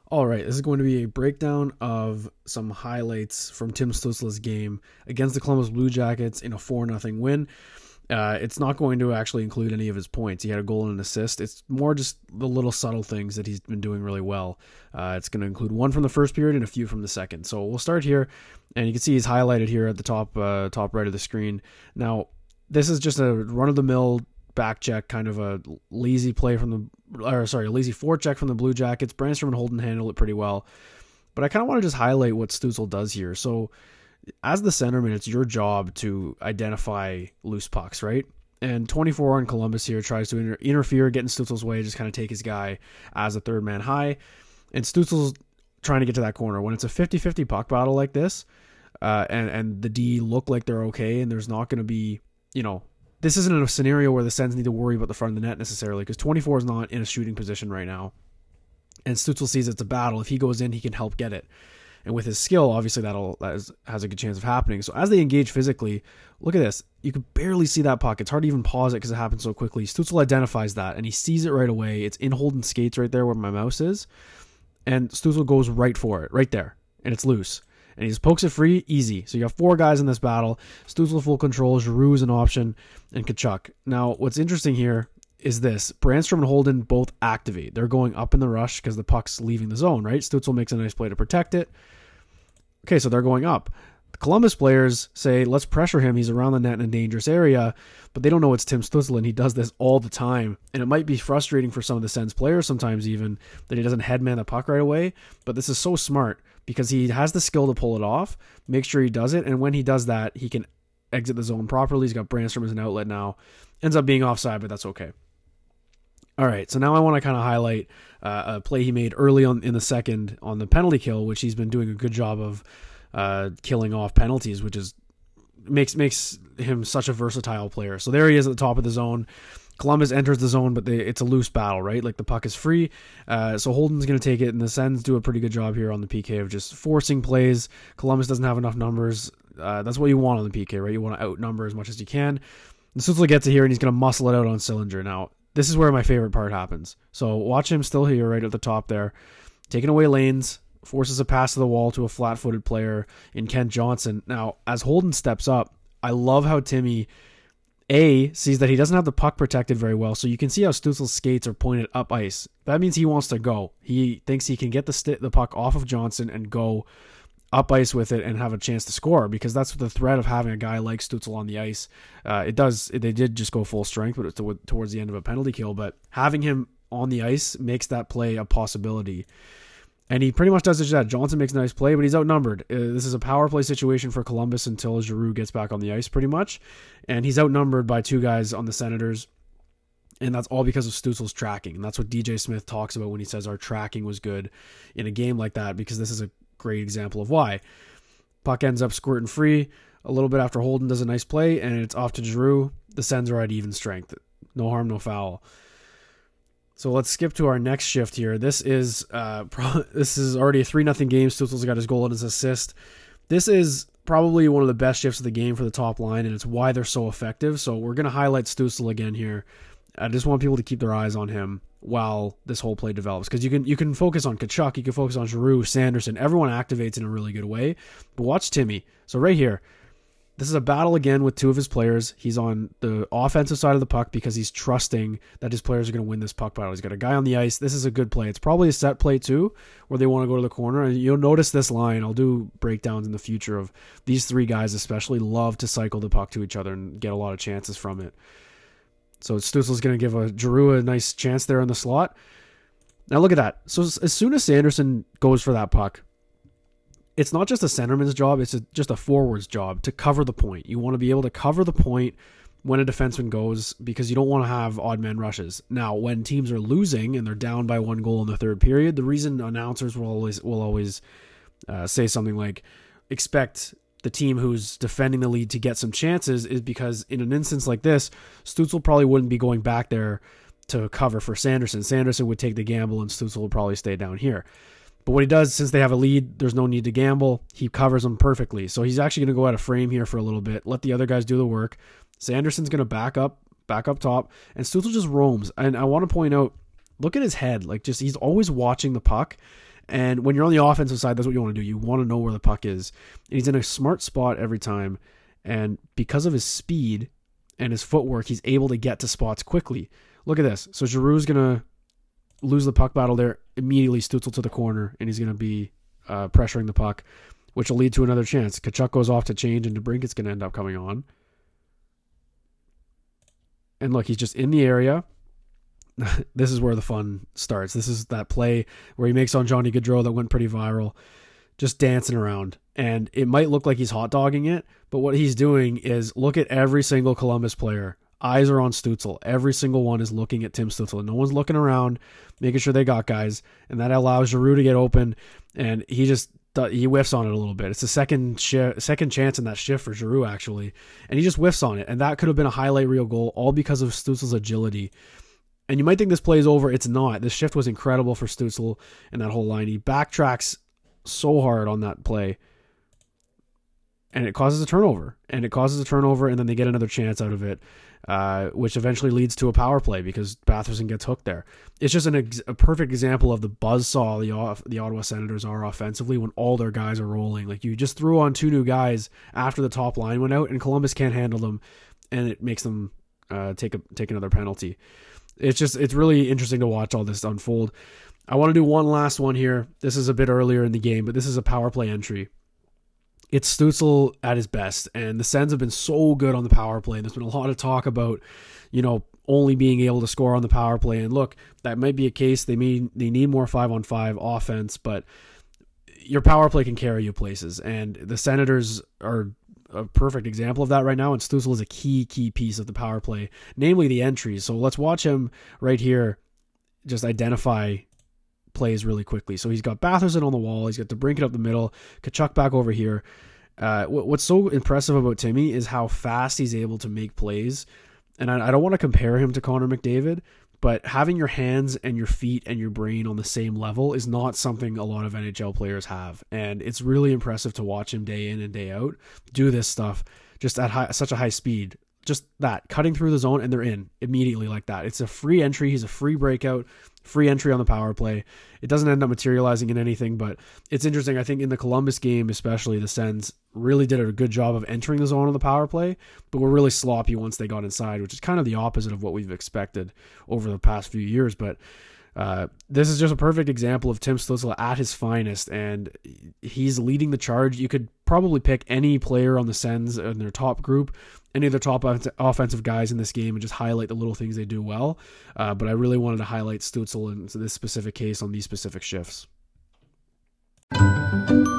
All right, this is going to be a breakdown of some highlights from Tim Stutzle's game against the Columbus Blue Jackets in a 4-0 win. It's not going to actually include any of his points. He had a goal and an assist. It's more just the little subtle things that he's been doing really well. It's going to include one from the first period and a few from the second. So we'll start here, and you can see he's highlighted here at the top right of the screen. Now, this is just a run-of-the-mill back check, kind of a lazy play from a lazy forecheck from the Blue Jackets. Brandstrom and Holden handled it pretty well. But I kind of want to just highlight what Stutzle does here. So as the centerman, it's your job to identify loose pucks, right? And 24 on Columbus here tries to interfere, get in Stutzle's way, just kind of take his guy as a third man high. And Stutzle's trying to get to that corner. When it's a 50-50 puck battle like this, and the D look like they're okay, and there's not going to be, this isn't a scenario where the Sens need to worry about the front of the net necessarily, because 24 is not in a shooting position right now. And Stutzle sees it's a battle. If he goes in, he can help get it. And with his skill, obviously that has a good chance of happening. So as they engage physically, look at this. You can barely see that puck. It's hard to even pause it because it happens so quickly. Stutzle identifies that, and he sees it right away. It's in Holden's skates right there where my mouse is. And Stutzle goes right for it, right there. And it's loose. And he just pokes it free, easy. So you have four guys in this battle. Stutzle full control, Giroux is an option, and Tkachuk. Now, what's interesting here is this. Brandstrom and Holden both activate. They're going up in the rush because the puck's leaving the zone, right? Stutzle makes a nice play to protect it. Okay, so they're going up. The Columbus players say, let's pressure him. He's around the net in a dangerous area, but they don't know it's Tim Stutzle, and he does this all the time. And it might be frustrating for some of the Sens players sometimes even that he doesn't headman the puck right away, but this is so smart because he has the skill to pull it off, make sure he does it, and when he does that, he can exit the zone properly. He's got Brandstrom as an outlet now. Ends up being offside, but that's okay. All right, so now I want to kind of highlight a play he made early on in the second on the penalty kill, which he's been doing a good job of killing off penalties, which is makes him such a versatile player. So there he is at the top of the zone. Columbus enters the zone, but it's a loose battle, right? Like the puck is free, so Holden's going to take it, and the Sens do a pretty good job here on the PK of just forcing plays. Columbus doesn't have enough numbers. That's what you want on the PK, right? You want to outnumber as much as you can. And Stutzle gets it here, and he's going to muscle it out on Sillinger. Now, this is where my favorite part happens. So watch him still here right at the top there. Taking away lanes, forces a pass to the wall to a flat-footed player in Kent Johnson. Now, as Holden steps up, I love how Timmy, sees that he doesn't have the puck protected very well. So you can see how Stutzle's skates are pointed up ice. That means he wants to go. He thinks he can get the puck off of Johnson and go up ice with it and have a chance to score, because that's the threat of having a guy like Stutzle on the ice. They did just go full strength, but it's towards the end of a penalty kill, but having him on the ice makes that play a possibility. And he pretty much does just that. Johnson makes a nice play, but he's outnumbered. This is a power play situation for Columbus until Giroux gets back on the ice pretty much. And he's outnumbered by two guys on the Senators. And that's all because of Stutzle's tracking. And that's what DJ Smith talks about when he says our tracking was good in a game like that, because this is a great example of why. Puck ends up squirting free a little bit after Holden does a nice play, and it's off to Giroux. The Sens are at even strength. No harm, no foul. So let's skip to our next shift here. This is already a 3-0 game. Stutzle's got his goal and his assist. This is probably one of the best shifts of the game for the top line, and it's why they're so effective. So we're going to highlight Stutzle again here. I just want people to keep their eyes on him while this whole play develops, because you can focus on Tkachuk, you can focus on Giroux, Sanderson. Everyone activates in a really good way. But watch Timmy. So right here, this is a battle again with two of his players. He's on the offensive side of the puck because he's trusting that his players are going to win this puck battle. He's got a guy on the ice. This is a good play. It's probably a set play too, where they want to go to the corner. And you'll notice this line. I'll do breakdowns in the future of these three guys especially love to cycle the puck to each other and get a lot of chances from it. So Stutzle's going to give Giroux a nice chance there in the slot. Now look at that. So as soon as Sanderson goes for that puck, it's not just a centerman's job, it's just a forward's job to cover the point. You want to be able to cover the point when a defenseman goes, because you don't want to have odd man rushes. Now, when teams are losing and they're down by 1 goal in the third period, the reason announcers will always say something like, expect the team who's defending the lead to get some chances, is because in an instance like this, Stutzle probably wouldn't be going back there to cover for Sanderson. Sanderson would take the gamble and Stutzle would probably stay down here. But what he does, since they have a lead, there's no need to gamble. He covers them perfectly. So he's actually going to go out of frame here for a little bit, let the other guys do the work. Sanderson's going to back up top, and Stutzle just roams. And I want to point out, look at his head. He's always watching the puck. And when you're on the offensive side, that's what you want to do. You want to know where the puck is. And he's in a smart spot every time. And because of his speed and his footwork, he's able to get to spots quickly. Look at this. So Giroux's going to lose the puck battle there. Immediately Stutzle to the corner, and he's going to be pressuring the puck, which will lead to another chance. Tkachuk goes off to change, and DeBrincat's going to end up coming on. And look, he's just in the area. This is where the fun starts. This is that play where he makes on Johnny Gaudreau that went pretty viral, just dancing around. And it might look like he's hot dogging it, but what he's doing is look at every single Columbus player. Eyes are on Stutzle. Every single one is looking at Tim Stutzle. No one's looking around, making sure they got guys, and that allows Giroux to get open, and he whiffs on it a little bit. It's a second chance in that shift for Giroux, actually, and he just whiffs on it, and that could have been a highlight reel goal, all because of Stutzle's agility. And you might think this play is over. It's not. This shift was incredible for Stutzle and that whole line. He backtracks so hard on that play, and it causes a turnover. And then they get another chance out of it, which eventually leads to a power play because Batherson gets hooked there. It's just a perfect example of the buzzsaw the Ottawa Senators are offensively when all their guys are rolling. Like, you just threw on 2 new guys after the top line went out, and Columbus can't handle them, and it makes them take another penalty. It's really interesting to watch all this unfold. I want to do one last one here. This is a bit earlier in the game, but this is a power play entry. It's Stutzle at his best, and the Sens have been so good on the power play. There's been a lot of talk about, only being able to score on the power play. And look, that might be a case. They need more 5-on-5 offense, but your power play can carry you places. And the Senators are a perfect example of that right now, and Stutzle is a key piece of the power play, namely the entries. So let's watch him right here just identify plays really quickly. So he's got Batherson on the wall, he's got DeBrincat up the middle, Tkachuk back over here. What's so impressive about Timmy is how fast he's able to make plays, and I don't want to compare him to Connor McDavid, but having your hands and your feet and your brain on the same level is not something a lot of NHL players have. And it's really impressive to watch him day in and day out do this stuff just at such a high speed. Just that, cutting through the zone, and they're in immediately like that. It's a free entry. He's a free breakout, free entry on the power play. It doesn't end up materializing in anything, but it's interesting. I think in the Columbus game especially, the Sens really did a good job of entering the zone on the power play, but were really sloppy once they got inside, which is kind of the opposite of what we've expected over the past few years. But this is just a perfect example of Tim Stutzle at his finest, and he's leading the charge. You could probably pick any player on the Sens in their top group, any of their top offensive guys in this game, and just highlight the little things they do well. But I really wanted to highlight Stutzle in this specific case on these specific shifts.